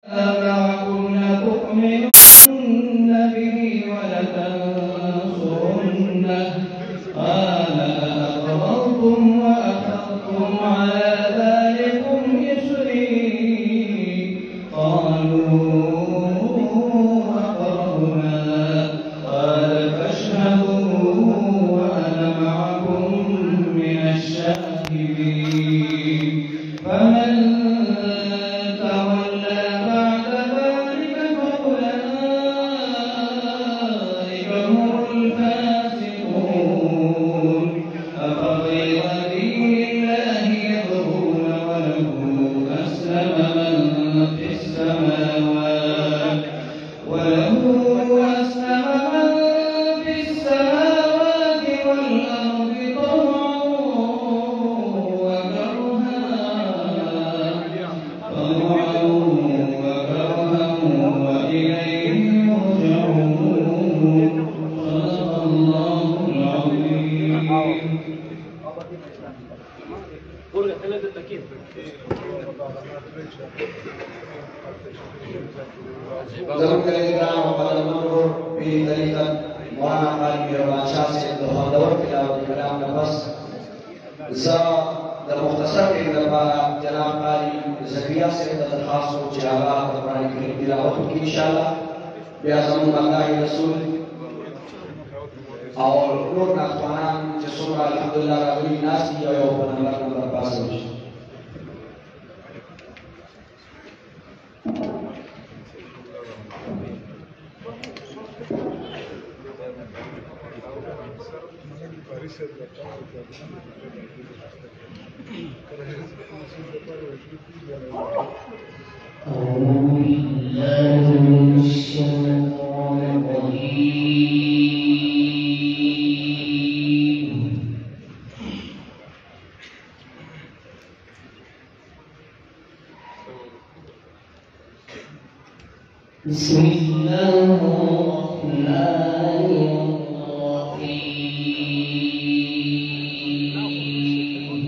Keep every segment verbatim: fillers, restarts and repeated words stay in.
معكم لتؤمنن به ولتنصرنه قال أأقررتم وأخذتم على ذلكم إصري قالوا أقررنا قال فاشهدوا وأنا معكم من الشاهدين فمن تولى بعد ذلك فأولئك هم الفاسقون أفغير دين الله يبغون وله أسلم من في السماوات وله أسلم من في السماوات والأرض طوعا وكرها طوعا وكرها وإليه يرجعون صدق الله العظيم. ضرور کرام وقال المنظور في طريقة مولانا قاری مهربان شاه سے دخواندور تلاوت کلام نفس زا در مختصر کے دربارہ جناب قاری زکریا سے درخواست و چراغا قرآن کریم تلاوت کی انشاءاللہ بیازم اللہ رسول اور نور ناخوانان جسورا الحمدللہ راوی ناسی یا یوبن اللہ نمبر پاس ہوش أعوذ بالله من الشيطان الرجيم بسم الله الرحمن الرحيم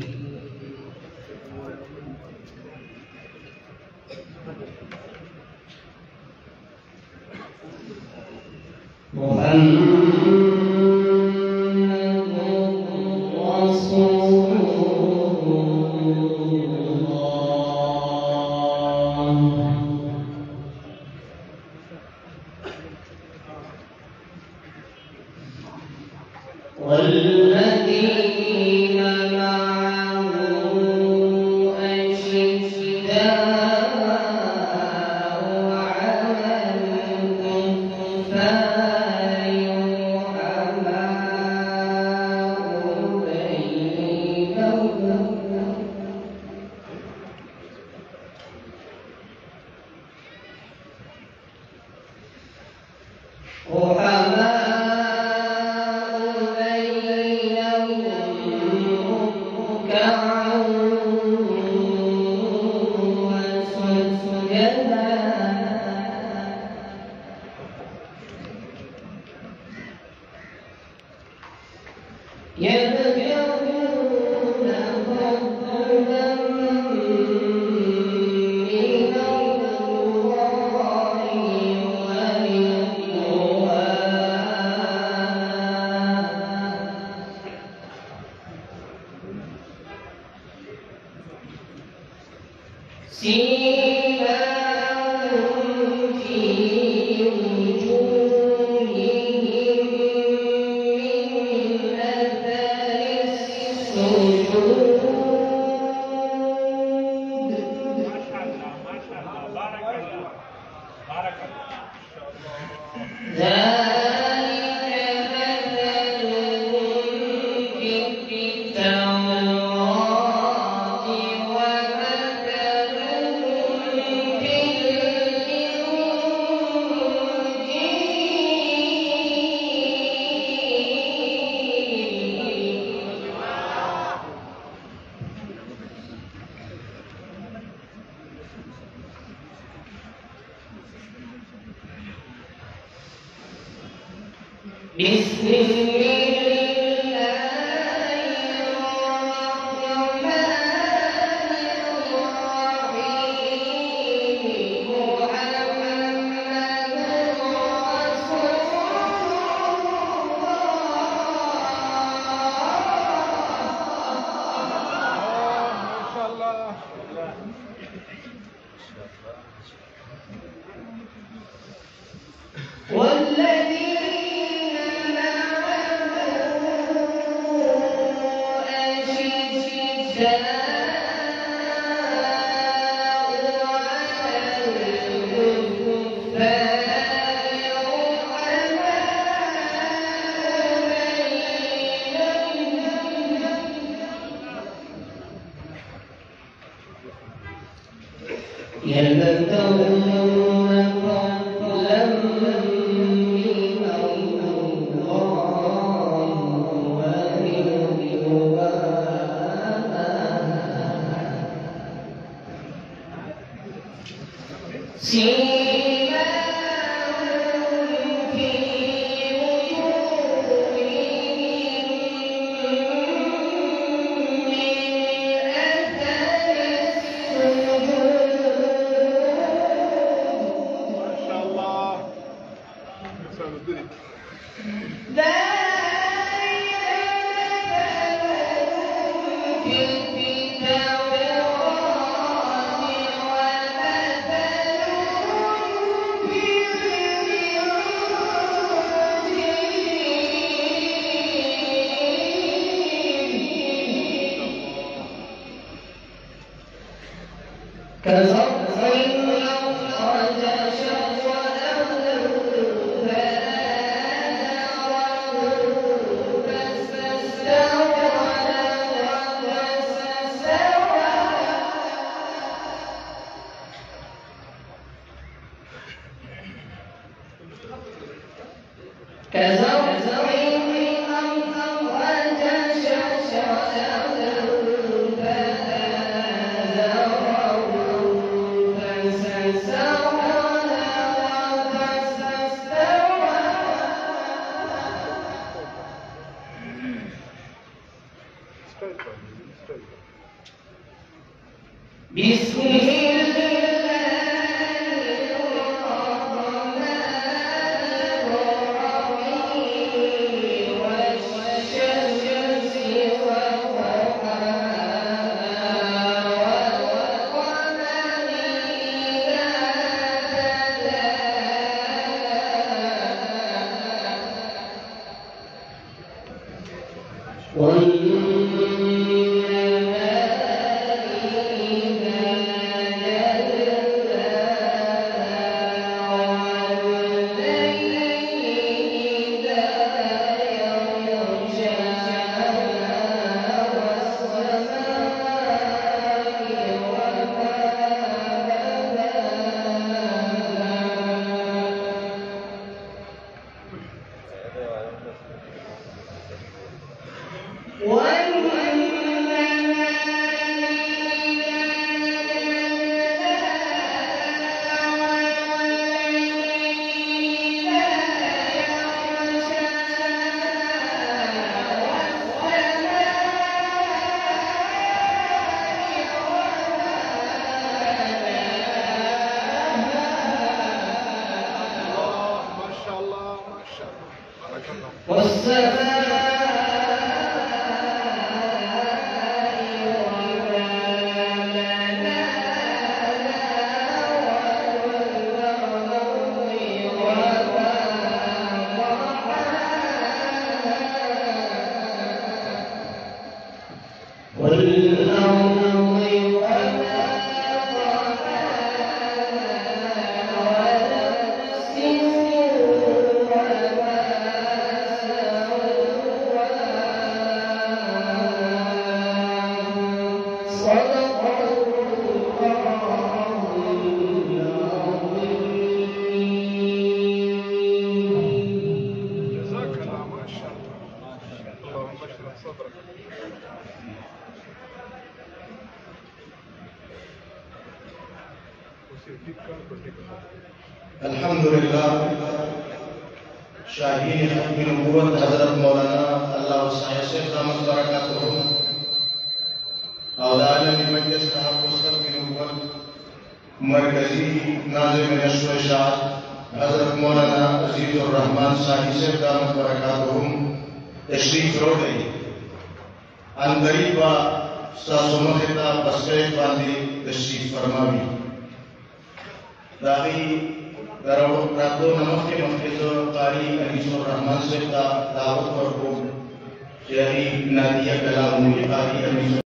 محمد رسول الله والذين معه أشداء على الكفار رحماء بينهم يبتغون فضلا من الله ورضوانا سيماهم في وجوههم من أثر السجود ذلك مثلهم في التوراة ومثلهم في بسم الله الرحمن الرحيم अल्हम्दुलिल्लाह शाहीन खत्म नबूवत हजरत मौलाना अल्लाह साइसे रहमत बरकातहू और आलम मजलिस तहफ़्फ़ुज़ की नबूवत मरकजी नाज़िम नश्र शाद हजरत मौलाना अजीजुर रहमान साहिब रहमत बरकातहू तशरीफ रो गई अंदरी बा सासुमखता बस्ते बांधी तशरीफ फरमावी दागी दरो रातो नमक के मफिज़ो कारी अनीसुर रहमान से दावत और को शेरी नादिया कलाम कारी अनीसुर